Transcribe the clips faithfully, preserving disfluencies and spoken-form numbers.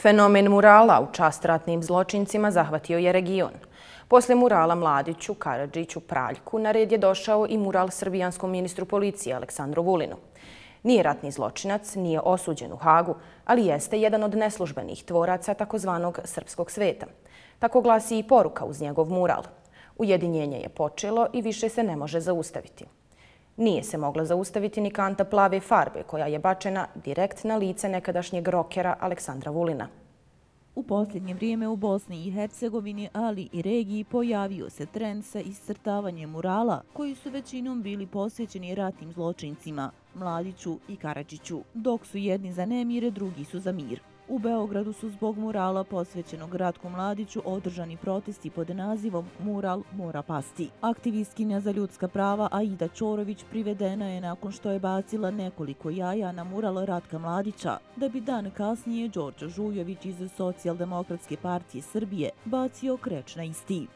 Fenomen murala u čast ratnim zločincima zahvatio je region. Posle murala Mladiću, Karadžiću, Praljku, na red je došao i mural srbijanskom ministru policije Aleksandru Vulinu. Nije ratni zločinac, nije osuđen u Hagu, ali jeste jedan od neslužbenih tvoraca takozvanog srpskog sveta. Tako glasi i poruka uz njegov mural. Ujedinjenje je počelo i više se ne može zaustaviti. Nije se mogla zaustaviti ni kanta plave farbe koja je bačena direkt na lice nekadašnjeg rokera Aleksandra Vulina. U posljednje vrijeme u Bosni i Hercegovini, ali i regiji, pojavio se trend sa iscrtavanjem murala koji su većinom bili posvećeni ratnim zločincima, Mladiću i Karadžiću, dok su jedni za nemire, drugi su za mir. U Beogradu su zbog murala posvećenog Ratku Mladiću održani protesti pod nazivom Mural mora pasti. Aktivistkinja za ljudska prava Aida Ćorović privedena je nakon što je bacila nekoliko jaja na mural Ratka Mladića, da bi dan kasnije Đorđe Žujović iz Socijaldemokratske partije Srbije bacio kreč na isti.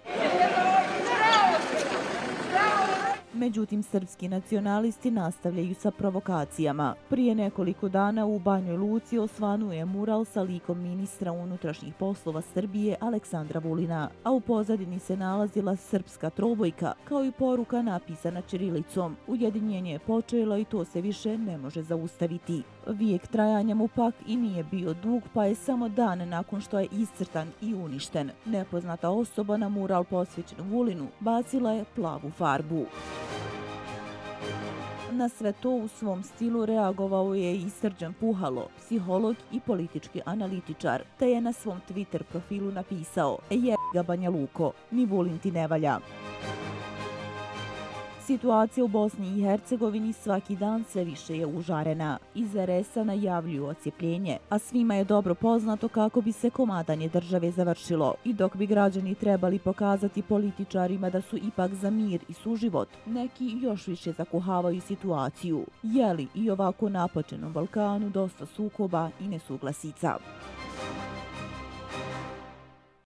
Međutim, srpski nacionalisti nastavljaju sa provokacijama. Prije nekoliko dana u Banjoj Luci osvanuo je mural sa likom ministra unutrašnjih poslova Srbije Aleksandra Vulina, a u pozadini se nalazila srpska trobojka, kao i poruka napisana ćirilicom. Ujedinjenje je počelo i to se više ne može zaustaviti. Vijek trajanja mu pak i nije bio dug, pa je samo dan nakon što je iscrtan i uništen, nepoznata osoba na mural posvećen Vulinu bacila je plavu farbu. Na sve to u svom stilu reagovao je i Srđan Puhalo, psiholog i politički analitičar, te je na svom Twitter profilu napisao: "Jebi ga Banja Luko, ni Vulin ti ne valja." Situacija u Bosni i Hercegovini svaki dan sve više je užarena. Iz er es a najavljuju odcjepljenje, a svima je dobro poznato kako bi se komadanje države završilo. I dok bi građani trebali pokazati političarima da su ipak za mir i suživot, neki još više zakuhavaju situaciju. Je li i ovako napačenom Balkanu dosta sukoba i nesuglasica?